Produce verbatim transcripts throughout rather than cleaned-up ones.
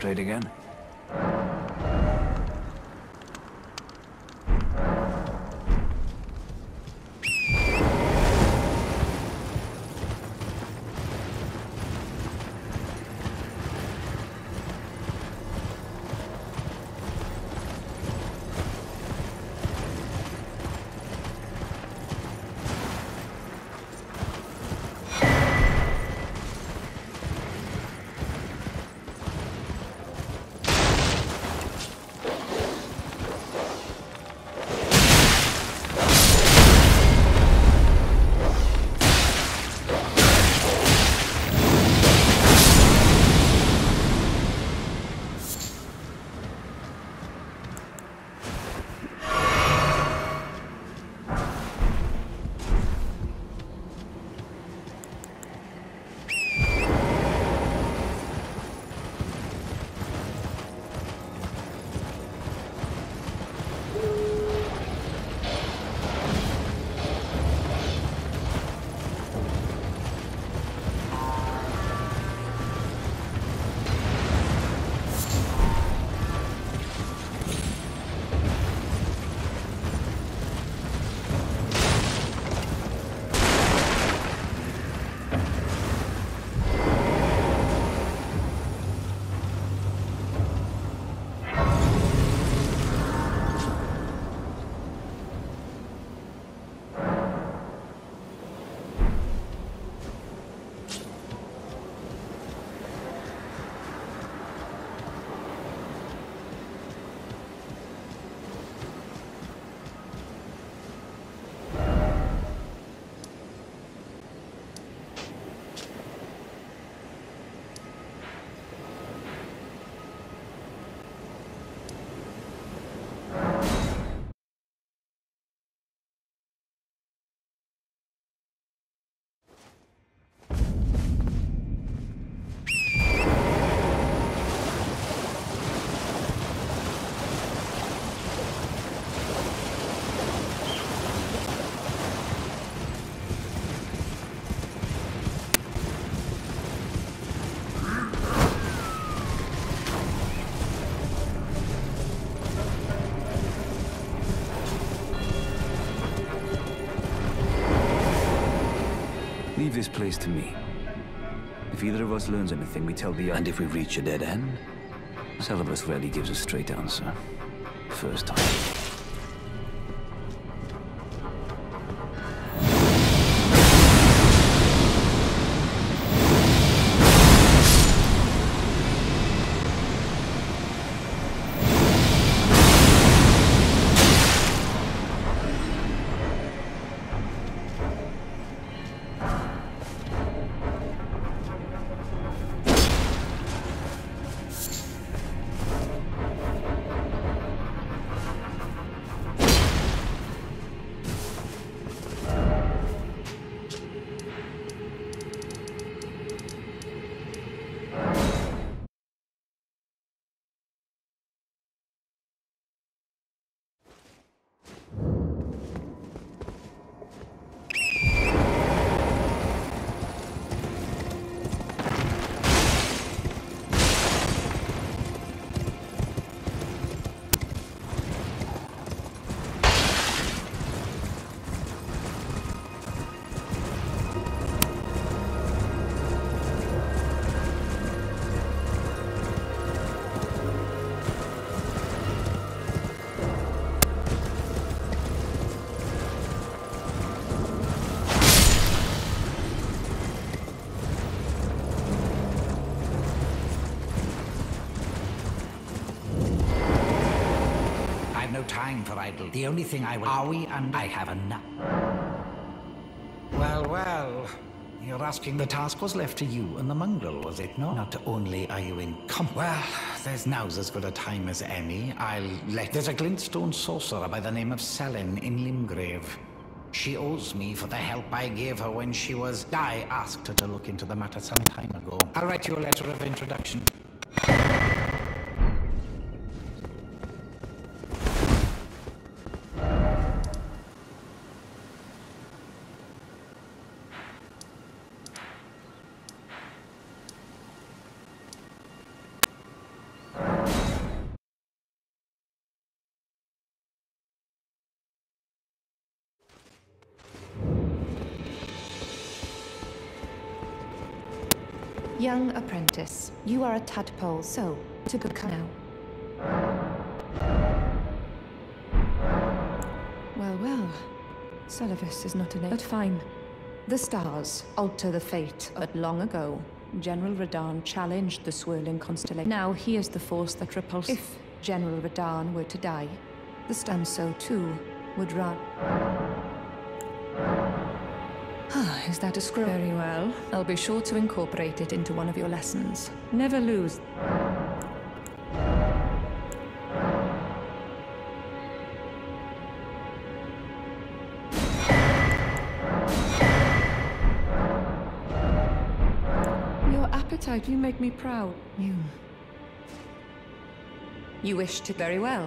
straight again. Leave this place to me. If either of us learns anything, we tell the other. And if we reach a dead end, Celebus rarely gives a straight answer. First time. Time for idle. The only thing I will... Are we and I have enough. Well, well. You're asking the task was left to you and the mongrel, was it not? Not only are you incompetent... Well, there's now's as good a time as any. I'll let... There's a glintstone sorcerer by the name of Selin in Limgrave. She owes me for the help I gave her when she was... I asked her to look into the matter some time ago. I'll write you a letter of introduction. Young apprentice, you are a tadpole, so to become now. Well, well. Celavus is not a name, but fine. The stars alter the fate, but long ago, General Radahn challenged the swirling constellation. Now he is the force that repulses. If General Radahn were to die, the stars so too would run. Ah, is that a scroll? Very well. I'll be sure to incorporate it into one of your lessons. Never lose. Your appetite, you make me proud. You... You wish to... Very well.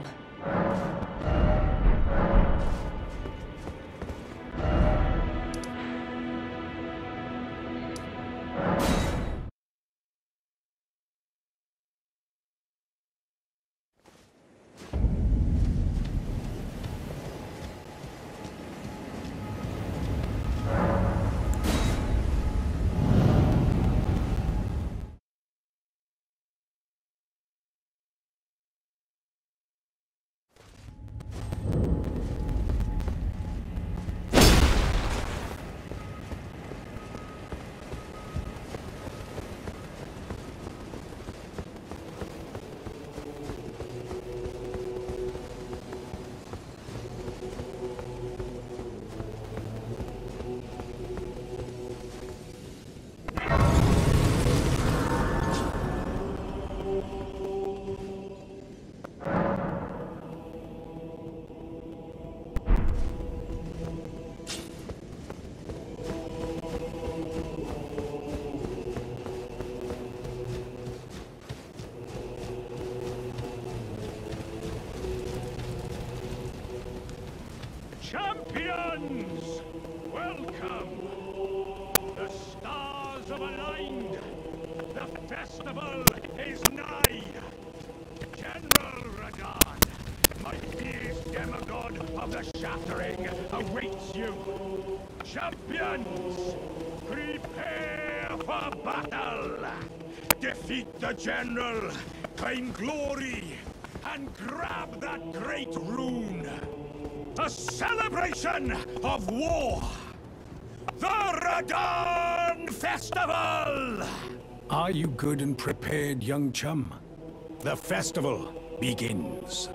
Champions! Welcome! The stars have aligned! The festival is nigh! General Radahn, my fierce demigod of the Shattering awaits you! Champions! Prepare for battle! Defeat the General, claim glory, and grab that great rune! A celebration of war! The Radahn Festival! Are you good and prepared, young chum? The festival begins.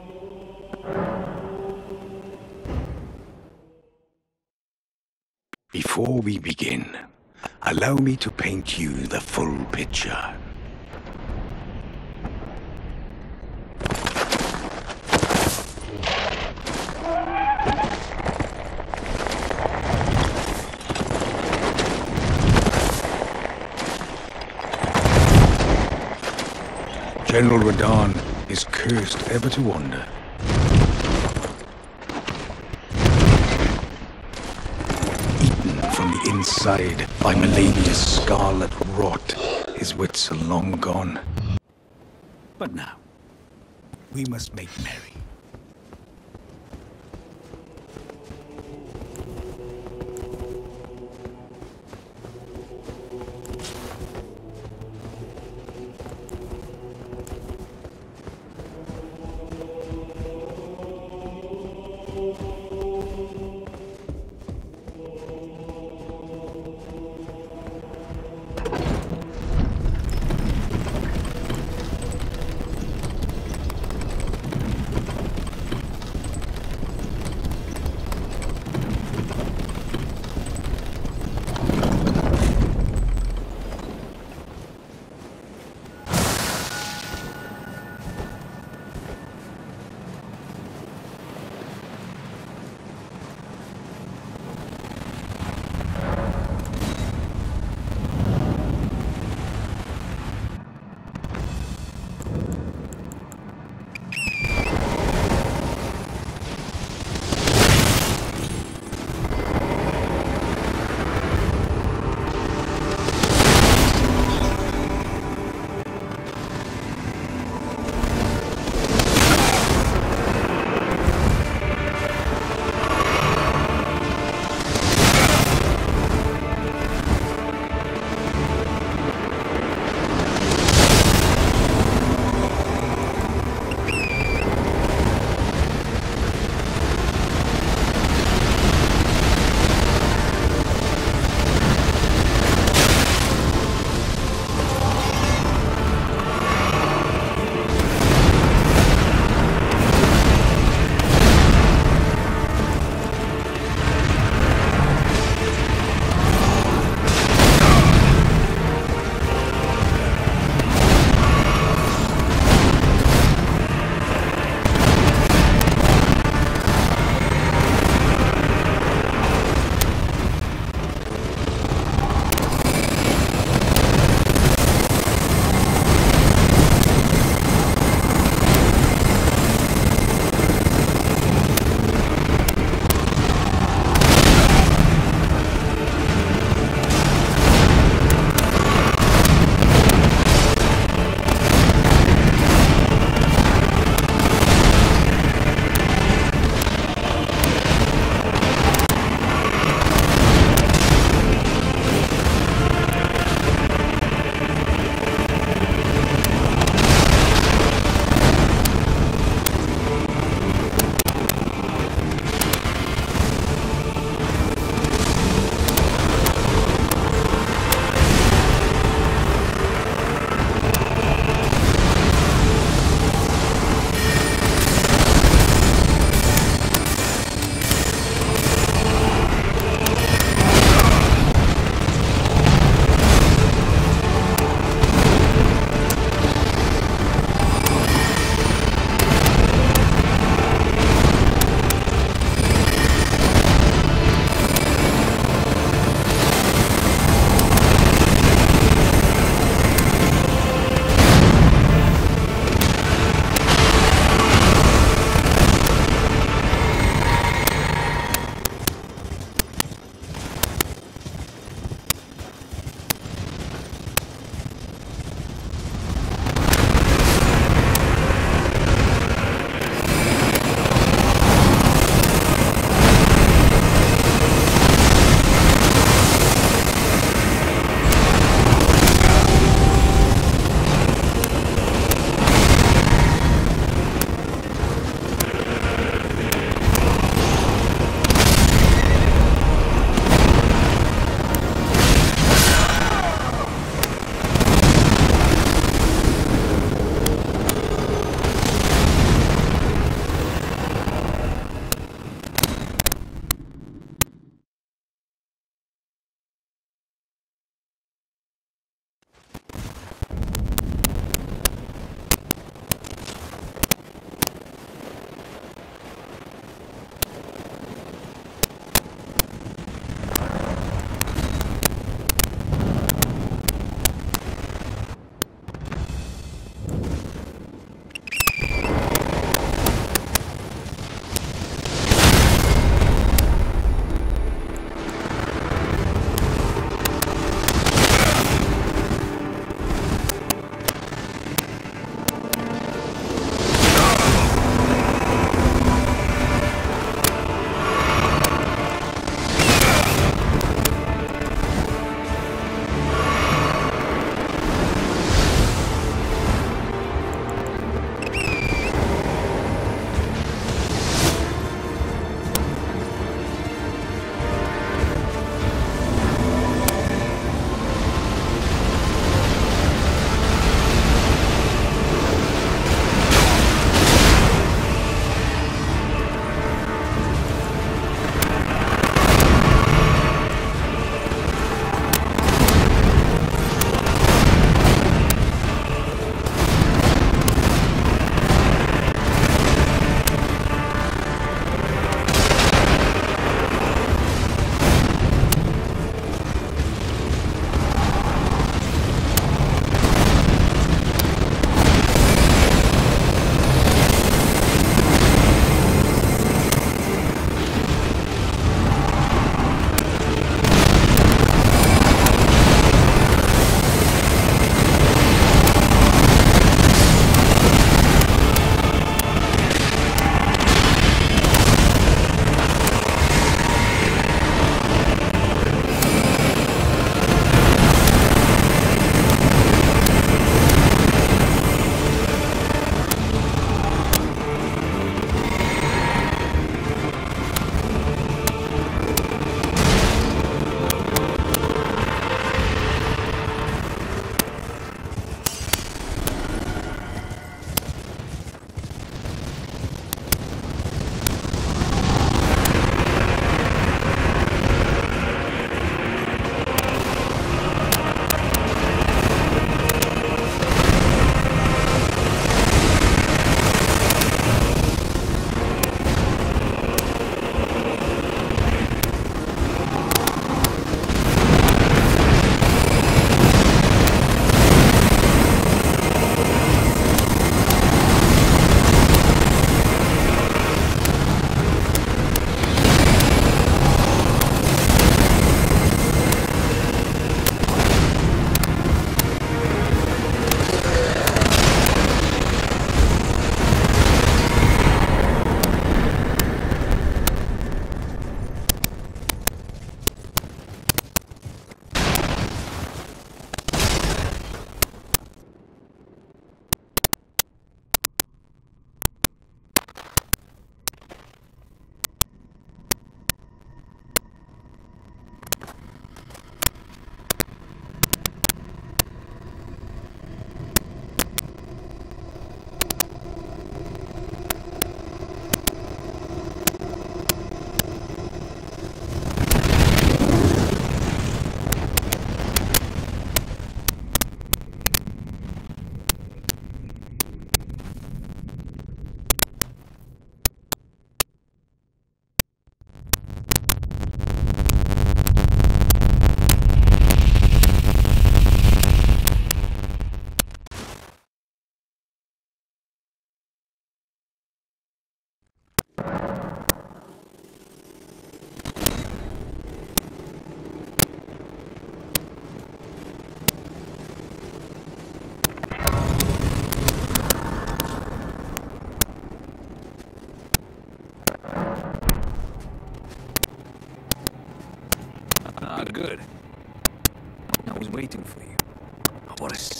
Before we begin, allow me to paint you the full picture. General Radahn is cursed ever to wander. Eaten from the inside by Melania's scarlet rot, his wits are long gone. But now, we must make merry.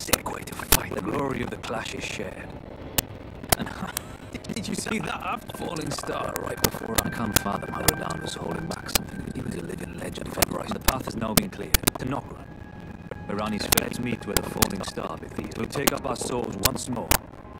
still going to fight. The glory of the clash is shared. And did you see that falling star right before? I can't fathom how Radahn was holding back something. He was a living legend. If ever I... The path has now been cleared to Nokra. Irani's fit. Let's meet where the falling star bethees. We'll take up our souls once more.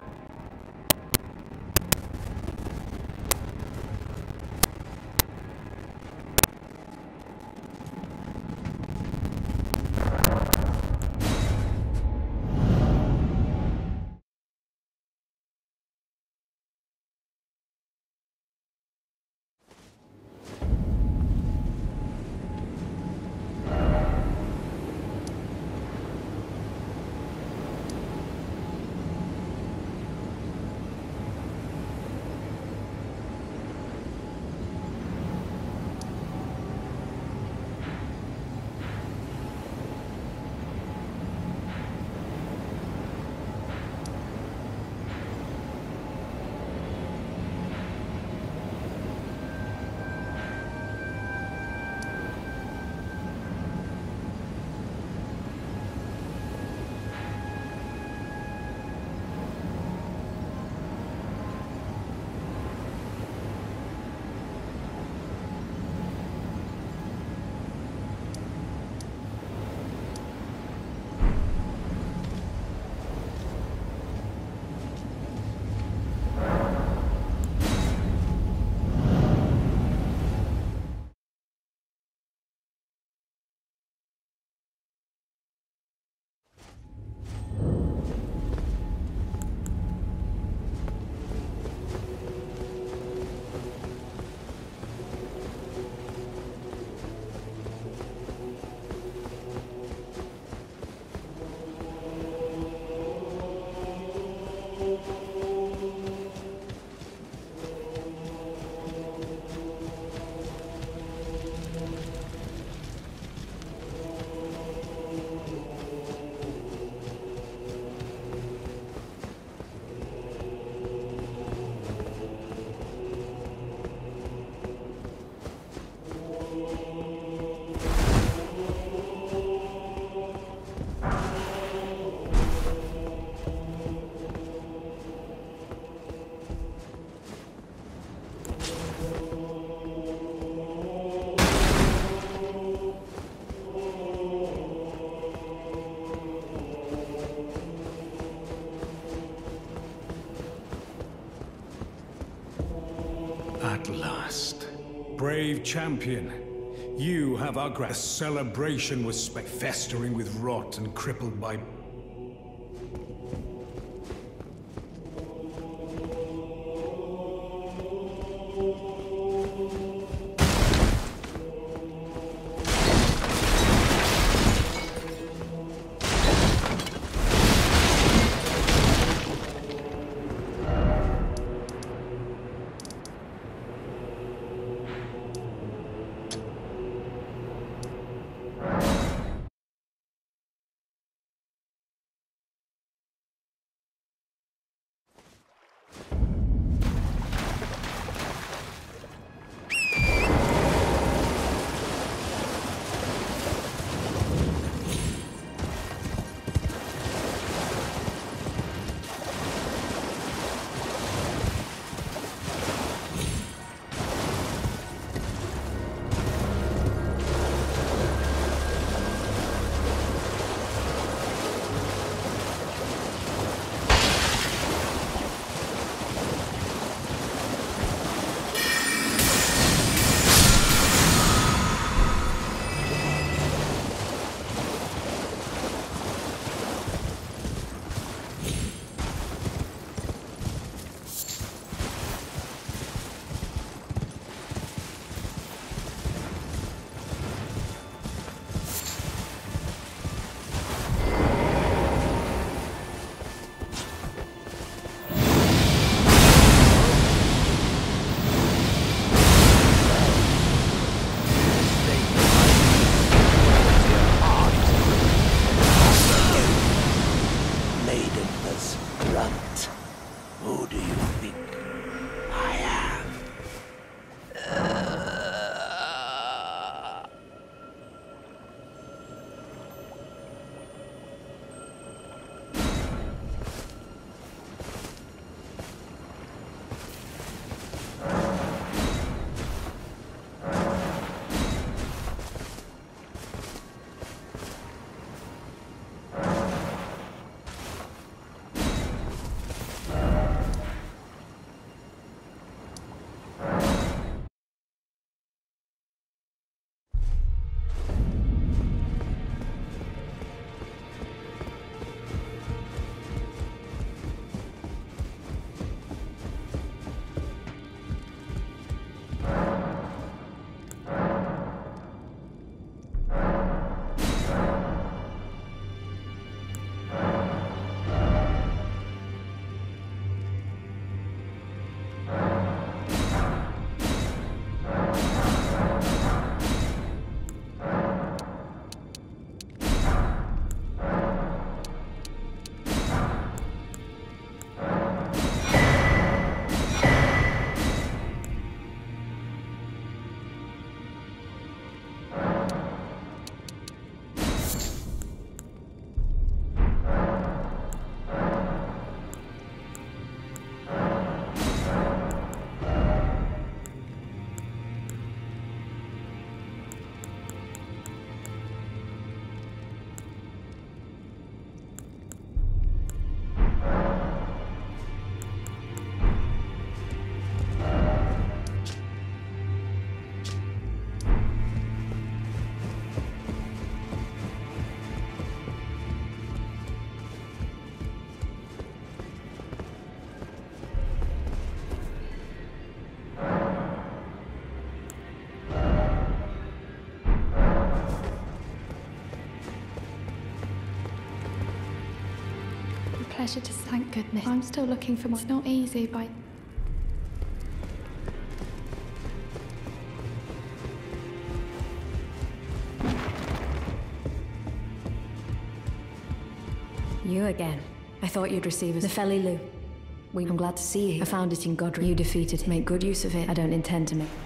At last. Brave champion, you have our gra- The celebration was spe- festering with rot and crippled by... pleasure to thank goodness. I'm still looking for more. It's not easy, but... You again. I thought you'd receive us. The Felly Lou. We I'm glad to see you. I found it in Godric. You defeated him. Make good use of it. I don't intend to make...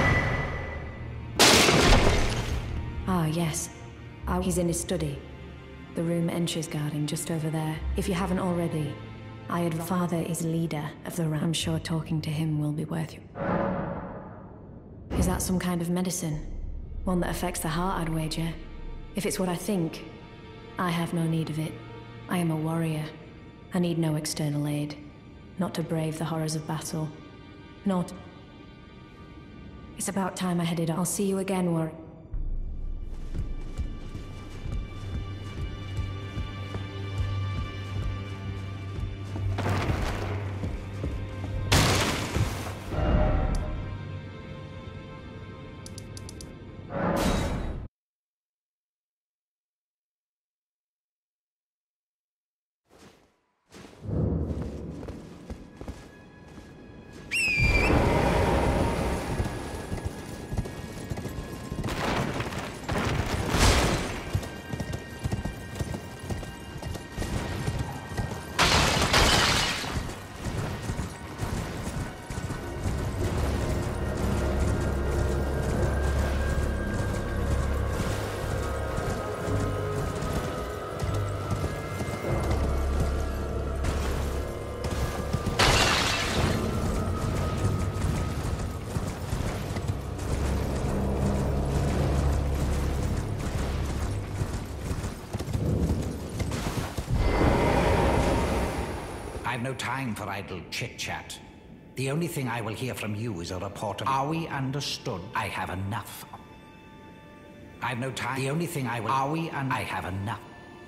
Ah, yes. I... He's in his study. The room entry's guarding just over there. If you haven't already, I advise... Father is leader of the round. I'm sure talking to him will be worth you. Is that some kind of medicine? One that affects the heart, I'd wager. If it's what I think, I have no need of it. I am a warrior. I need no external aid. Not to brave the horrors of battle. Not... It's about time I headed on. I'll see you again, warrior. I've no time for idle chit-chat. The only thing I will hear from you is a report of... Are we understood? I have enough. I've no time. The only thing I will... Are we and I have enough.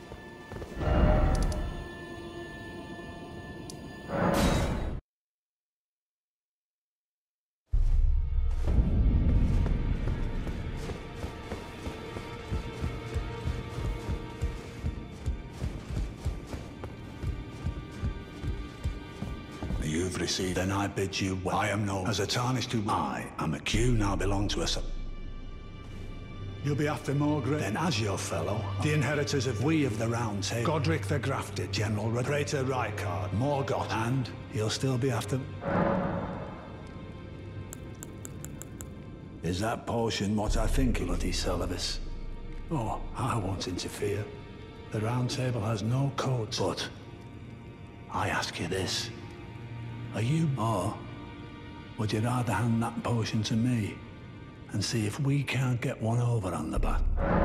You've received, then I bid you well. I am known as a Tarnished who... I am a Q, now belong to us. You'll be after Morgrave, then as your fellow, the inheritors of we of the Round Table, Godric the Grafted, General Red, Praetor Rykard, Morgoth, and you'll still be after... Is that potion what I think, bloody Celivis? Oh, I won't interfere. The Round Table has no codes, but I ask you this. Are you, or would you rather hand that potion to me and see if we can't get one over on the back?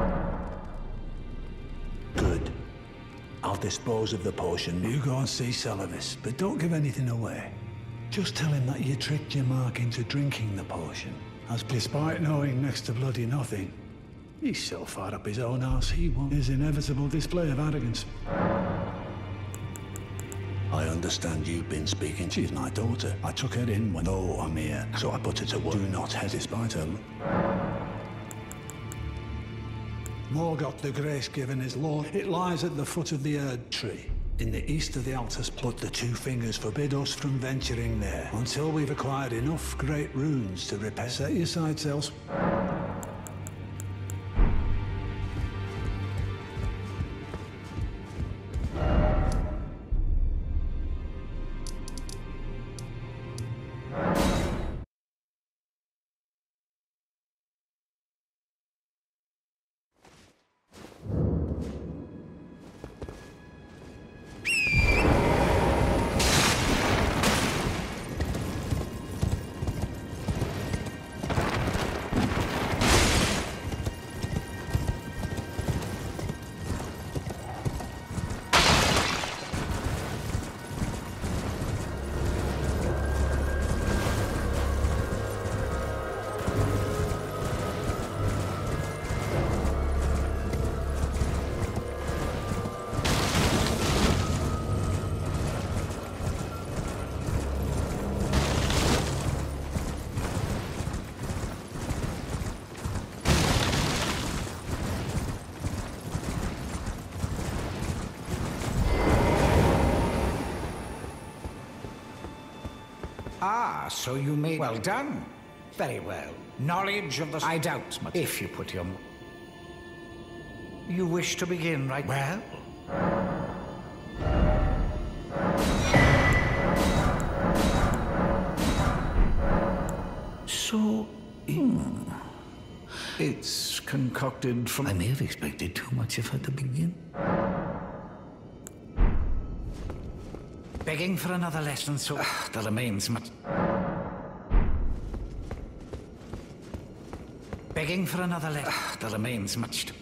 Good. I'll dispose of the potion. You go and see Celivis, but don't give anything away. Just tell him that you tricked your mark into drinking the potion. As despite knowing next to bloody nothing, he's so far up his own arse he won't. His inevitable display of arrogance. I understand you've been speaking. She's my daughter. I took her in when... Oh, I'm here. So I put her to work. Do not hesitate. Despite her... Morgoth the Grace-given is Lord. It lies at the foot of the Erd tree, in the east of the Altus. But the two fingers forbid us from venturing there, until we've acquired enough great runes to repair... Set your sights elsewhere. Ah, so you may... Well done. Very well. Knowledge of the... I doubt much. If you put your... You wish to begin, right? Well... So... Hmm. It's concocted from... I may have expected too much of her to begin. Begging for another lesson, so... Ugh, there remains much... Begging for another lesson... Ugh, there remains much to...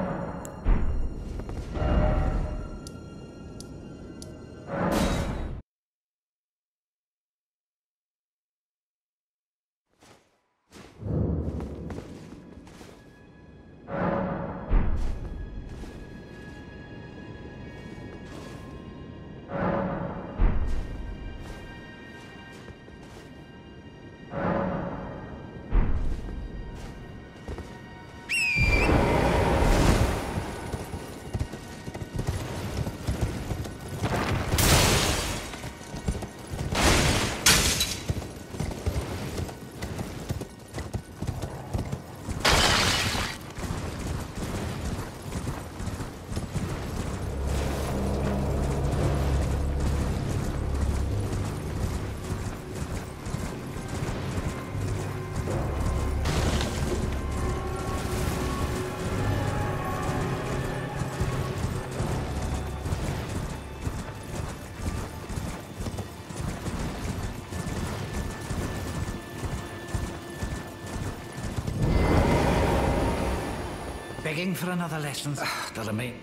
Begging for another lesson. Ugh, there remain...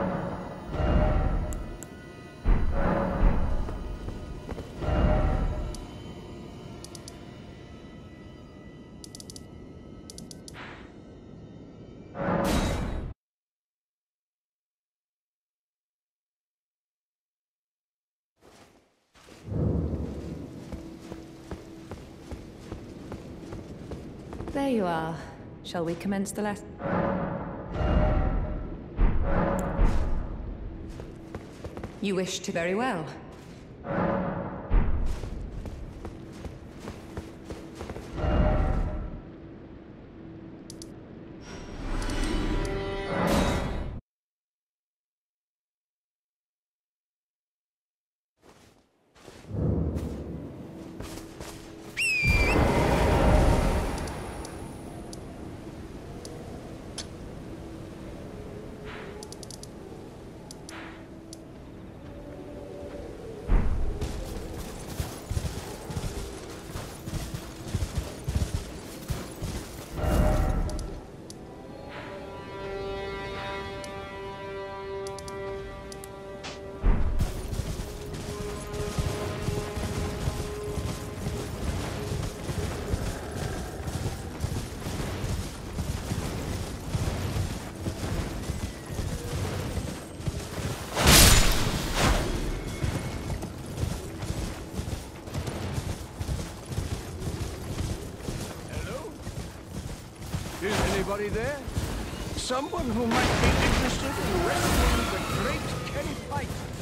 There you are. Shall we commence the lesson? You wish to very well. Is anybody there? Someone who might be interested in rescuing the great Kenny Fight?